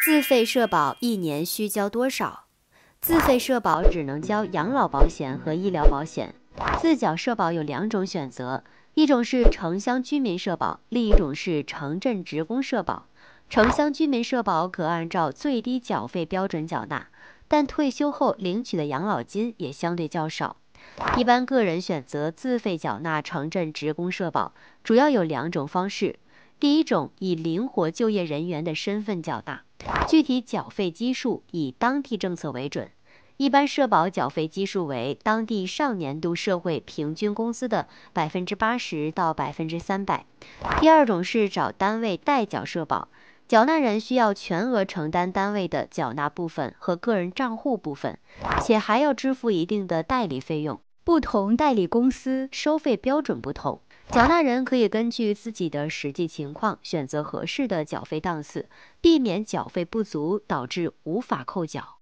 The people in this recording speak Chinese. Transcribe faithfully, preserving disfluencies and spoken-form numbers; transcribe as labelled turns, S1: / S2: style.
S1: 自费社保一年需交多少？自费社保只能交养老保险和医疗保险。自缴社保有两种选择，一种是城乡居民社保，另一种是城镇职工社保。城乡居民社保可按照最低缴费标准缴纳，但退休后领取的养老金也相对较少。一般个人选择自费缴纳城镇职工社保，主要有两种方式。第一种，以灵活就业人员的身份缴纳，具体缴费基数以当地政策为准。一般社保缴费基数为当地上年度社会平均工资的百分之八十到百分之三百。第二种是找单位代缴社保，缴纳人需要全额承担单位的缴纳部分和个人账户部分，且还要支付一定的代理费用。不同代理公司收费标准不同，缴纳人可以根据自己的实际情况选择合适的缴费档次，避免缴费不足导致无法扣缴。